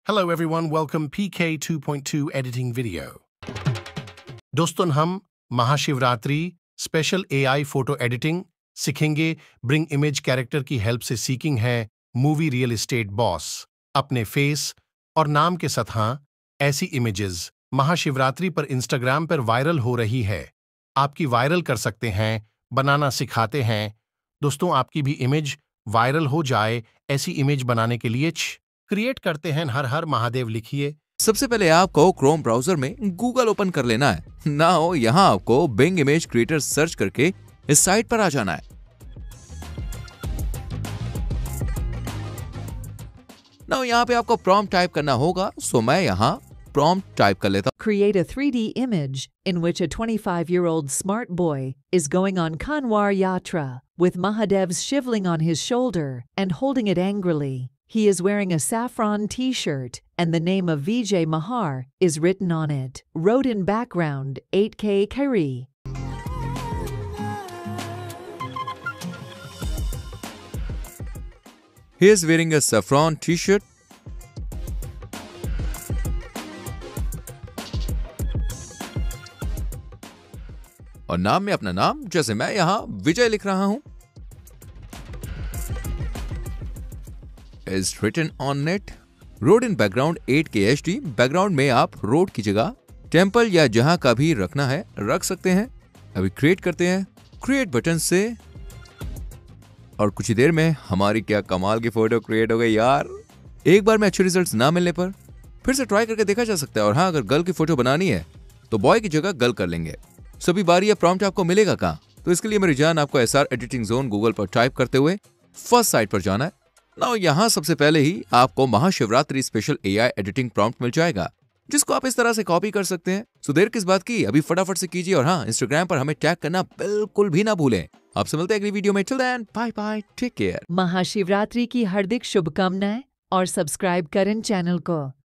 Hello everyone, welcome PK 2.2 editing video. दोस्तों हम Mahashivratri special AI photo editing सीखेंगे. Bring image character की help से सीकिंग है मूवी रियल एस्टेट बॉस अपने फेस और नाम के साथ. हाँ, ऐसी इमेजेस महाशिवरात्रि पर इंस्टाग्राम पर वायरल हो रही है. आपकी वायरल कर सकते हैं, बनाना सिखाते हैं. दोस्तों आपकी भी इमेज वायरल हो जाए, ऐसी इमेज बनाने के लिए क्रिएट करते हैं. हर हर महादेव लिखिए. सबसे पहले आपको क्रोम ब्राउजर में गूगल ओपन कर लेना है. नाउ यहाँ आपको बिंग इमेज क्रिएटर सर्च करके इस साइट पर आ जाना है. नाउ यहाँ पे आपको प्रॉम्प्ट टाइप करना होगा. सो मैं यहाँ प्रॉम्प्ट टाइप कर लेता हूँ. Create a 3D image in which a 25-year-old smart boy is going on Kanwar Yatra with Mahadev's shivling on his shoulder and holding it angrily. He is wearing a saffron t-shirt and the name of Vijay Mahar is written on it. Wrote in background 8K Kari. He is wearing a saffron t-shirt. और नाम में अपना नाम, जैसे मैं यहाँ विजय लिख रहा हूं. Is written on it. Road in background 8K HD. Background में आप रोड की जगह टेम्पल या जहां का भी रखना है रख सकते हैं. अभी क्रिएट करते हैं क्रिएट बटन से और कुछ ही देर में हमारी क्या कमाल की फोटो क्रिएट हो गई यार. एक बार में अच्छे रिजल्ट्स ना मिलने पर फिर से ट्राई करके देखा जा सकता है. और हाँ, अगर गर्ल की फोटो बनानी है तो बॉय की जगह गर्ल कर लेंगे. सभी बारी या प्रॉम्प्ट आपको मिलेगा कहाँ? तो इसके लिए मेरी जान आपको SR एडिटिंग जोन गूगल पर टाइप करते हुए फर्स्ट साइट पर जाना है. नाउ यहाँ सबसे पहले ही आपको Mahashivratri special AI editing prompt मिल जाएगा, जिसको आप इस तरह से कॉपी कर सकते हैं. सो देर किस बात की, अभी फटाफट से कीजिए. और हाँ, इंस्टाग्राम पर हमें टैग करना बिल्कुल भी ना भूलें. आपसे मिलते हैं अगली वीडियो में. Till then bye bye, take care. Mahashivratri की हार्दिक शुभकामनाएं और सब्सक्राइब करें चैनल को.